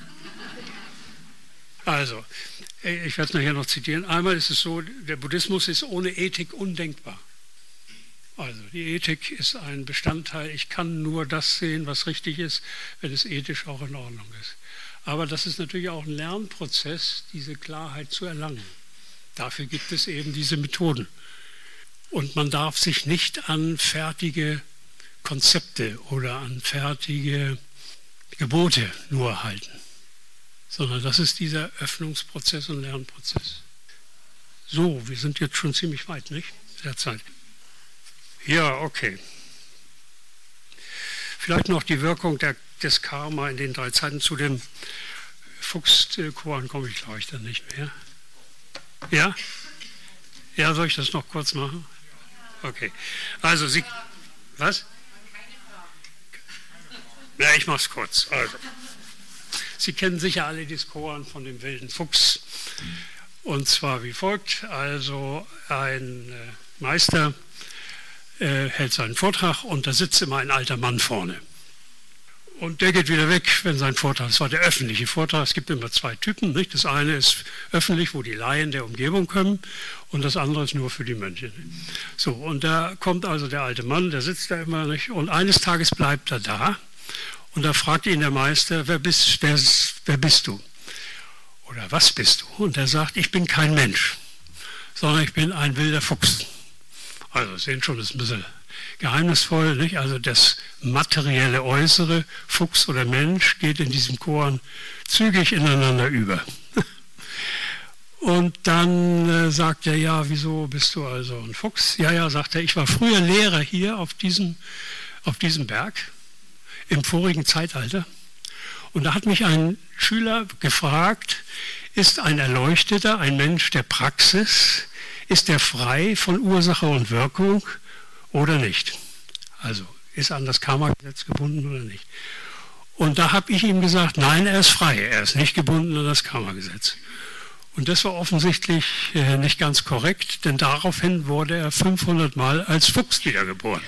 Also, ich werde es nachher noch zitieren. Einmal ist es so, der Buddhismus ist ohne Ethik undenkbar. Also die Ethik ist ein Bestandteil, ich kann nur das sehen, was richtig ist, wenn es ethisch auch in Ordnung ist. Aber das ist natürlich auch ein Lernprozess, diese Klarheit zu erlangen. Dafür gibt es eben diese Methoden. Und man darf sich nicht an fertige Konzepte oder an fertige Gebote nur halten, sondern das ist dieser Öffnungsprozess und Lernprozess. So, wir sind jetzt schon ziemlich weit, nicht? Der Zeit. Ja, okay. Vielleicht noch die Wirkung der, des Karma in den drei Zeiten. Zu dem Fuchs-Koan komme ich, glaube ich, dann nicht mehr. Ja? Ja, soll ich das noch kurz machen? Okay. Also, Sie... Was? Ja, ich mache es kurz. Also, Sie kennen sicher alle das Koan von dem wilden Fuchs. Und zwar wie folgt. Also, ein äh, Meister äh, hält seinen Vortrag und da sitzt immer ein alter Mann vorne. Und der geht wieder weg, wenn sein Vortrag, das war der öffentliche Vortrag, es gibt immer zwei Typen, nicht? Das eine ist öffentlich, wo die Laien der Umgebung kommen, und das andere ist nur für die Mönche. So, und da kommt also der alte Mann, der sitzt da immer, nicht? Und eines Tages bleibt er da, und da fragt ihn der Meister, wer bist, wer, wer bist du? Oder was bist du? Und er sagt, ich bin kein Mensch, sondern ich bin ein wilder Fuchs. Also, sehen schon, das ist ein bisschen geheimnisvoll, nicht? Also das materielle Äußere, Fuchs oder Mensch, geht in diesem Koan zügig ineinander über. Und dann äh, sagt er, ja, wieso bist du also ein Fuchs? Ja, ja, sagt er, ich war früher Lehrer hier auf diesem, auf diesem Berg, im vorigen Zeitalter. Und da hat mich ein Schüler gefragt, ist ein Erleuchteter ein Mensch der Praxis? Ist er frei von Ursache und Wirkung oder nicht? Also ist er an das Karma-Gesetz gebunden oder nicht? Und da habe ich ihm gesagt, nein, er ist frei, er ist nicht gebunden an das Karma-Gesetz. Und das war offensichtlich äh, nicht ganz korrekt, denn daraufhin wurde er fünfhundert Mal als Fuchs wiedergeboren.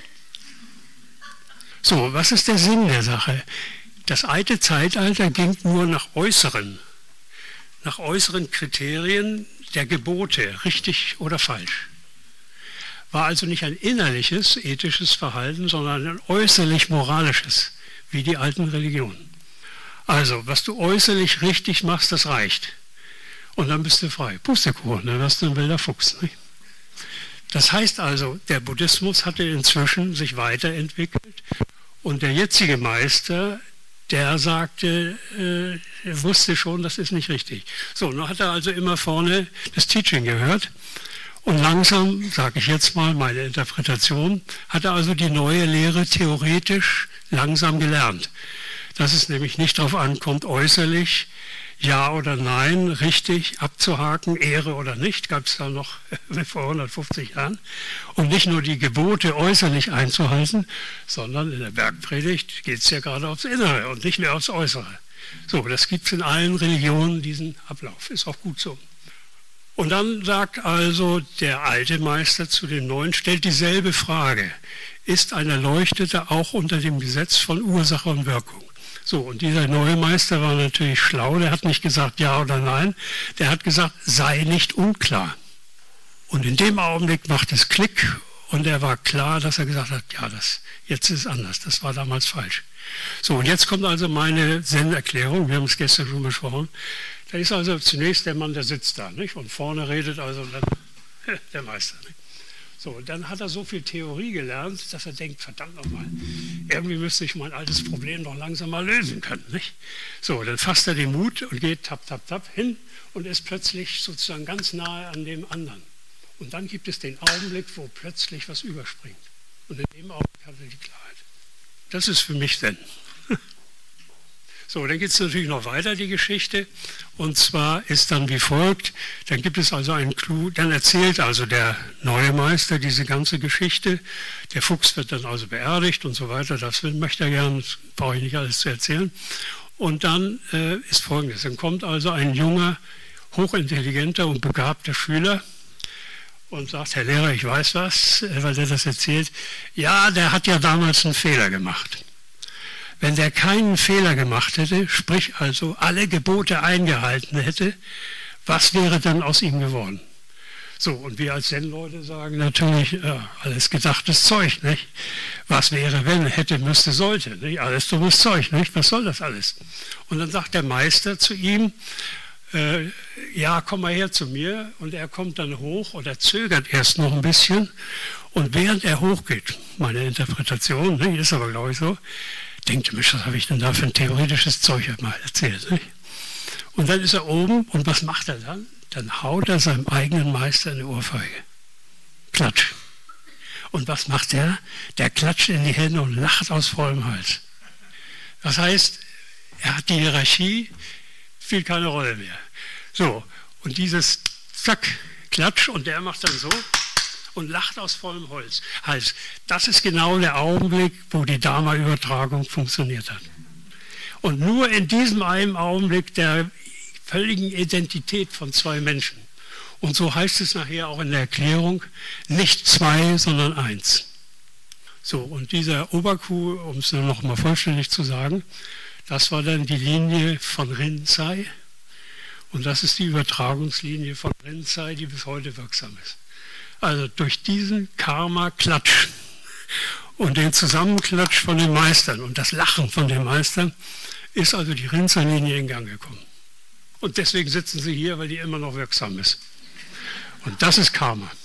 So, was ist der Sinn der Sache? Das alte Zeitalter ging nur nach äußeren, nach äußeren Kriterien der Gebote, richtig oder falsch. War also nicht ein innerliches ethisches Verhalten, sondern ein äußerlich moralisches, wie die alten Religionen. Also, was du äußerlich richtig machst, das reicht. Und dann bist du frei. Pustekuchen, dann wirst du ein wilder Fuchs. Nicht? Das heißt also, der Buddhismus hatte inzwischen sich weiterentwickelt und der jetzige Meister, der sagte, äh, er wusste schon, das ist nicht richtig. So, nun hat er also immer vorne das Teaching gehört und langsam, sage ich jetzt mal meine Interpretation, hat er also die neue Lehre theoretisch langsam gelernt. Dass es nämlich nicht darauf ankommt, äußerlich ja oder nein, richtig abzuhaken, Ehre oder nicht, gab es da noch vor hundertfünfzig Jahren. Und nicht nur die Gebote äußerlich einzuhalten, sondern in der Bergpredigt geht es ja gerade aufs Innere und nicht mehr aufs Äußere. So, das gibt es in allen Religionen, diesen Ablauf, ist auch gut so. Und dann sagt also der alte Meister zu dem neuen, stellt dieselbe Frage, ist ein Erleuchteter auch unter dem Gesetz von Ursache und Wirkung? So, und dieser neue Meister war natürlich schlau, der hat nicht gesagt ja oder nein, der hat gesagt, sei nicht unklar. Und in dem Augenblick macht es Klick und er war klar, dass er gesagt hat, ja, das, jetzt ist es anders, das war damals falsch. So, und jetzt kommt also meine Zen-Erklärung, wir haben es gestern schon besprochen. Da ist also zunächst der Mann, der sitzt da, nicht? Und vorne redet also dann der Meister. Nicht? So, und dann hat er so viel Theorie gelernt, dass er denkt, verdammt nochmal, irgendwie müsste ich mein altes Problem doch langsam mal lösen können. Nicht? So, dann fasst er den Mut und geht tap, tap, tap hin und ist plötzlich sozusagen ganz nahe an dem anderen. Und dann gibt es den Augenblick, wo plötzlich was überspringt. Und in dem Augenblick hat er die Klarheit. Das ist für mich Zen. So, dann geht es natürlich noch weiter, die Geschichte. Und zwar ist dann wie folgt, dann gibt es also einen Clou, dann erzählt also der neue Meister diese ganze Geschichte. Der Fuchs wird dann also beerdigt und so weiter. Das möchte er gerne, das brauche ich nicht alles zu erzählen. Und dann äh, ist Folgendes, dann kommt also ein junger, hochintelligenter und begabter Schüler und sagt, Herr Lehrer, ich weiß was, weil der das erzählt. Ja, der hat ja damals einen Fehler gemacht. Wenn der keinen Fehler gemacht hätte, sprich also alle Gebote eingehalten hätte, was wäre dann aus ihm geworden? So, und wir als Zen-Leute sagen natürlich, ja, alles gedachtes Zeug, nicht? Was wäre, wenn, hätte, müsste, sollte, nicht? Alles dummes Zeug, nicht? Was soll das alles? Und dann sagt der Meister zu ihm, äh, ja, komm mal her zu mir. Und er kommt dann hoch und er zögert erst noch ein bisschen. Und während er hochgeht, meine Interpretation, nicht? Ist aber glaube ich so, denkt mich, was habe ich denn da für ein theoretisches Zeug mal erzählt. Nicht? Und dann ist er oben und was macht er dann? Dann haut er seinem eigenen Meister eine Ohrfeige. Klatsch. Und was macht er? Der klatscht in die Hände und lacht aus vollem Hals. Das heißt, er hat die Hierarchie, spielt keine Rolle mehr. So, und dieses Zack, Klatsch und der macht dann so und lacht aus vollem Holz. Hals. Das ist genau der Augenblick, wo die Dharma-Übertragung funktioniert hat. Und nur in diesem einen Augenblick der völligen Identität von zwei Menschen. Und so heißt es nachher auch in der Erklärung, nicht zwei, sondern eins. So, und dieser Oberkuh, um es nur noch mal vollständig zu sagen, das war dann die Linie von Rinzai. Und das ist die Übertragungslinie von Rinzai, die bis heute wirksam ist. Also durch diesen Karma-Klatsch und den Zusammenklatsch von den Meistern und das Lachen von den Meistern ist also die Rinzai-Linie in Gang gekommen. Und deswegen sitzen sie hier, weil die immer noch wirksam ist. Und das ist Karma.